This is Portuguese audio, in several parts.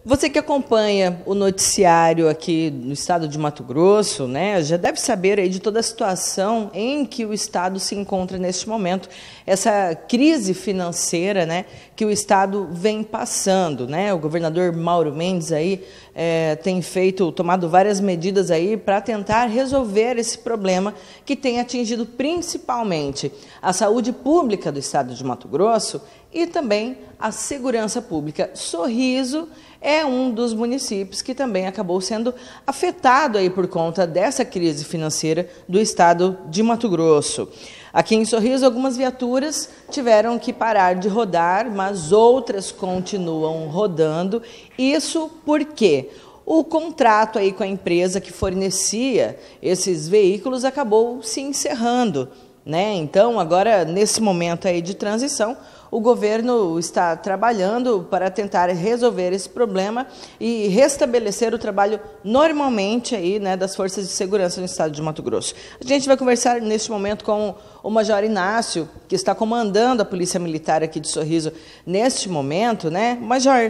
Você que acompanha o noticiário aqui no estado de Mato Grosso, né, já deve saber aí de toda a situação em que o estado se encontra neste momento, essa crise financeira, né, que o estado vem passando, né? O governador Mauro Mendes aí tem tomado várias medidas aí para tentar resolver esse problema que tem atingido principalmente a saúde pública do estado de Mato Grosso e também a segurança pública. Sorriso é um dos municípios que também acabou sendo afetado aí por conta dessa crise financeira do estado de Mato Grosso. Aqui em Sorriso, algumas viaturas tiveram que parar de rodar, mas outras continuam rodando. Isso porque o contrato aí com a empresa que fornecia esses veículos acabou se encerrando, né? Então, agora, nesse momento aí de transição, o governo está trabalhando para tentar resolver esse problema e restabelecer o trabalho normalmente aí, né, das forças de segurança no estado de Mato Grosso. A gente vai conversar neste momento com o Major Inácio, que está comandando a Polícia Militar aqui de Sorriso neste momento, né? Major,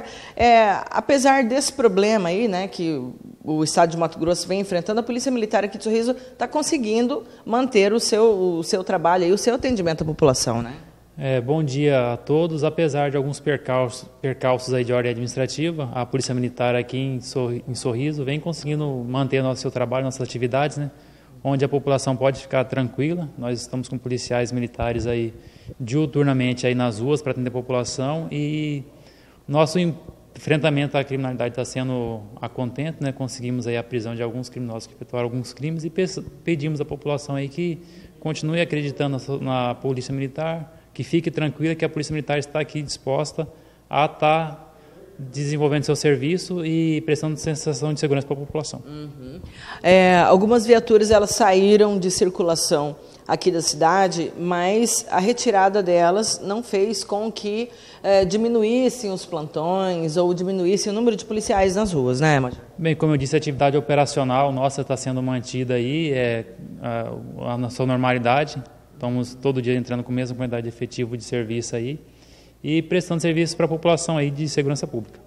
apesar desse problema aí, né, que o estado de Mato Grosso vem enfrentando, a Polícia Militar aqui de Sorriso está conseguindo manter o seu trabalho e o seu atendimento à população, né? Bom dia a todos. Apesar de alguns percalços aí de ordem administrativa, a Polícia Militar aqui em Sorriso vem conseguindo manter seu trabalho, nossas atividades, né? Onde a população pode ficar tranquila. Nós estamos com policiais militares aí diuturnamente aí nas ruas para atender a população e nosso enfrentamento à criminalidade está sendo a contento, né? Conseguimos aí a prisão de alguns criminosos que efetuaram alguns crimes e pedimos à população aí que continue acreditando na Polícia Militar, que fique tranquila que a Polícia Militar está aqui disposta a estar desenvolvendo seu serviço e prestando sensação de segurança para a população. Algumas viaturas elas saíram de circulação aqui da cidade, mas a retirada delas não fez com que diminuíssem os plantões ou diminuíssem o número de policiais nas ruas, né, Major? Bem, como eu disse, a atividade operacional nossa está sendo mantida aí, na sua normalidade. Estamos todo dia entrando com a mesma quantidade de efetivo de serviço aí e prestando serviço para a população aí de segurança pública.